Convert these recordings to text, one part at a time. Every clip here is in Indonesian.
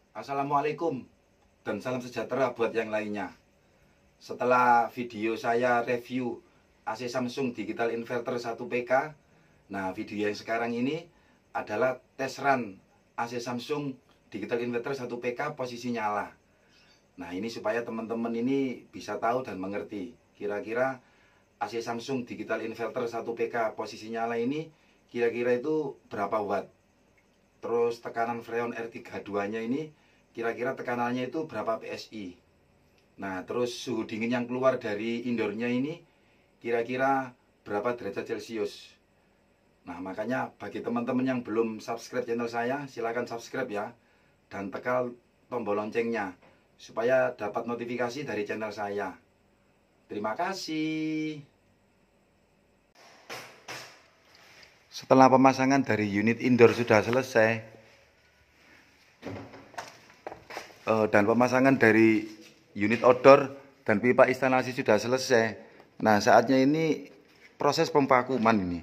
Assalamualaikum dan salam sejahtera buat yang lainnya. Setelah video saya review AC Samsung Digital Inverter 1PK, nah video yang sekarang ini adalah tes run AC Samsung Digital Inverter 1PK posisi nyala. Nah ini supaya teman-teman ini bisa tahu dan mengerti kira-kira AC Samsung Digital Inverter 1PK posisi nyala ini kira-kira itu berapa watt. Terus tekanan freon R32 nya ini kira-kira tekanannya itu berapa PSI. Nah terus suhu dingin yang keluar dari indoornya ini kira-kira berapa derajat Celcius. Nah makanya bagi teman-teman yang belum subscribe channel saya, silahkan subscribe ya. Dan tekan tombol loncengnya supaya dapat notifikasi dari channel saya. Terima kasih. Setelah pemasangan dari unit indoor sudah selesai dan pemasangan dari unit outdoor dan pipa instalasi sudah selesai. Nah saatnya ini proses pemvakuman ini.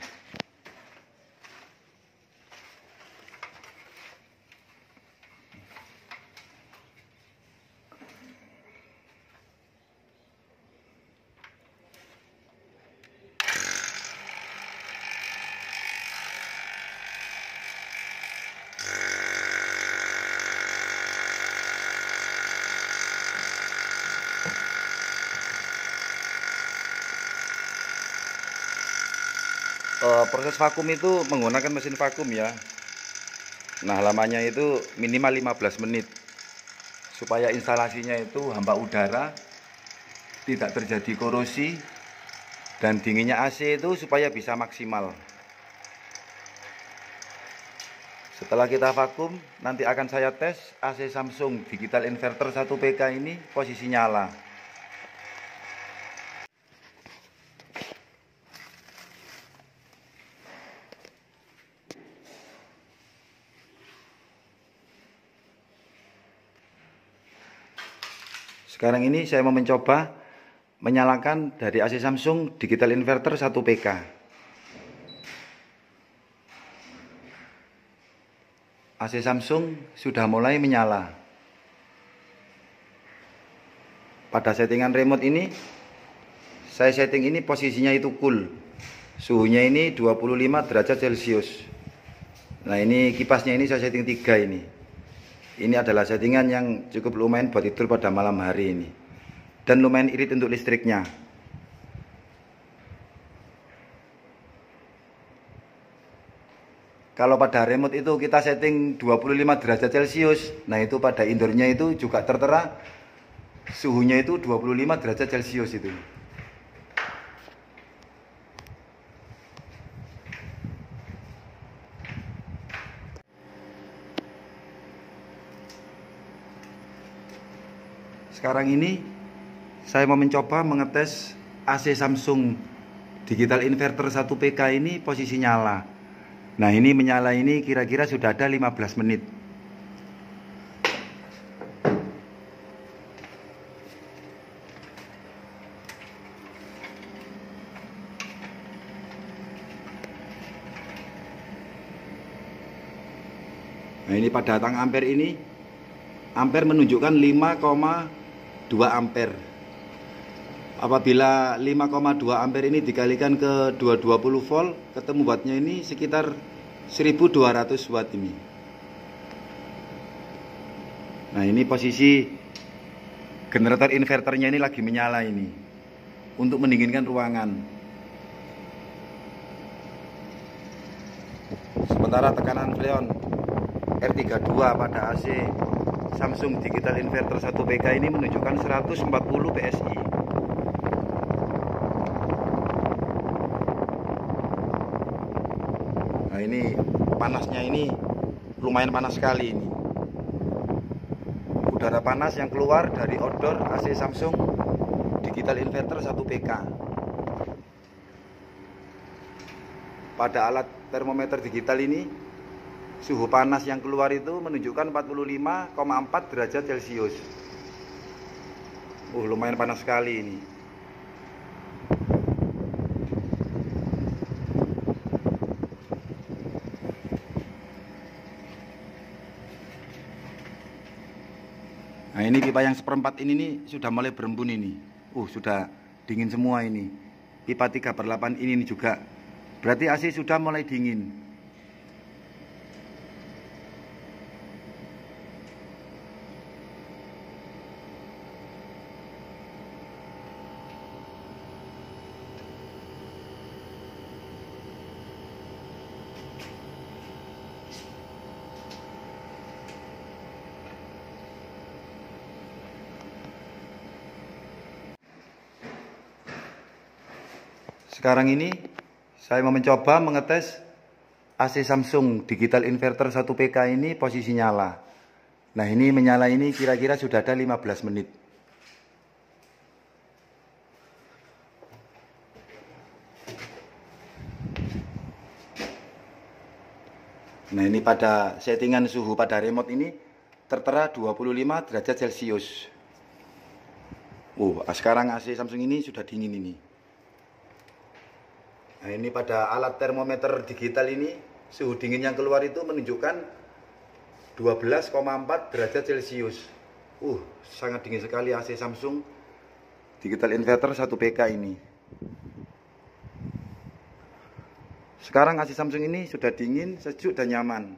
Proses vakum itu menggunakan mesin vakum ya. Nah lamanya itu minimal 15 menit supaya instalasinya itu hamba udara, tidak terjadi korosi, dan dinginnya AC itu supaya bisa maksimal. Setelah kita vakum, nanti akan saya tes AC Samsung Digital Inverter 1PK ini posisi nyala. Sekarang ini saya mau mencoba menyalakan dari AC Samsung Digital Inverter 1PK. AC Samsung sudah mulai menyala. Pada settingan remote ini, saya setting ini posisinya itu cool. Suhunya ini 25 derajat Celcius. Nah ini kipasnya ini saya setting 3 ini. Ini adalah settingan yang cukup lumayan buat tidur pada malam hari ini. Dan lumayan irit untuk listriknya. Kalau pada remote itu kita setting 25 derajat Celcius. Nah itu pada indoornya itu juga tertera suhunya itu 25 derajat Celcius itu. Sekarang ini saya mau mencoba mengetes AC Samsung Digital Inverter 1PK ini posisi nyala. Nah ini menyala ini kira-kira sudah ada 15 menit. Nah ini pada tang ampere ini, ampere menunjukkan 5,2 ampere. Apabila 5,2 ampere ini dikalikan ke 220 volt, ketemu wattnya ini sekitar 1200 watt ini. Nah ini posisi generator inverternya ini lagi menyala ini untuk mendinginkan ruangan. Sementara tekanan freon R32 pada AC Samsung Digital Inverter 1PK ini menunjukkan 140 PSI. Nah ini panasnya ini lumayan panas sekali ini. Udara panas yang keluar dari outdoor AC Samsung Digital Inverter 1PK. Pada alat termometer digital ini, suhu panas yang keluar itu menunjukkan 45,4 derajat Celcius. Lumayan panas sekali ini. Nah ini pipa yang seperempat ini nih sudah mulai berembun ini. Sudah dingin semua ini. Pipa 3/8 ini nih juga. Berarti AC sudah mulai dingin. Sekarang ini saya mau mencoba mengetes AC Samsung digital inverter 1 PK ini posisi nyala. Nah ini menyala ini kira-kira sudah ada 15 menit. Nah ini pada settingan suhu pada remote ini tertera 25 derajat Celcius. Sekarang AC Samsung ini sudah dingin ini. Nah ini pada alat termometer digital ini suhu dingin yang keluar itu menunjukkan 12,4 derajat Celcius. Sangat dingin sekali AC Samsung digital inverter 1 PK ini. Sekarang AC Samsung ini sudah dingin, sejuk dan nyaman.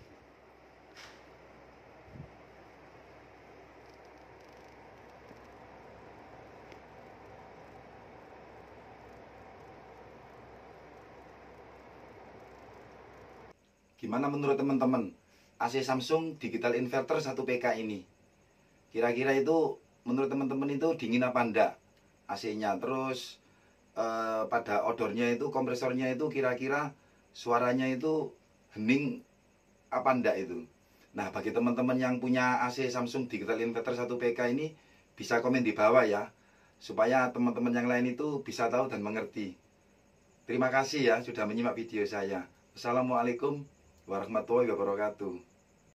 Gimana menurut teman-teman AC Samsung digital inverter 1 PK ini? Kira-kira itu menurut teman-teman itu dingin apa enggak AC-nya? Terus pada odornya itu, kompresornya itu kira-kira suaranya itu hening apa enggak itu? Nah bagi teman-teman yang punya AC Samsung digital inverter 1 PK ini bisa komen di bawah ya, supaya teman-teman yang lain itu bisa tahu dan mengerti. Terima kasih ya sudah menyimak video saya. Assalamualaikum warahmatullahi wabarakatuh.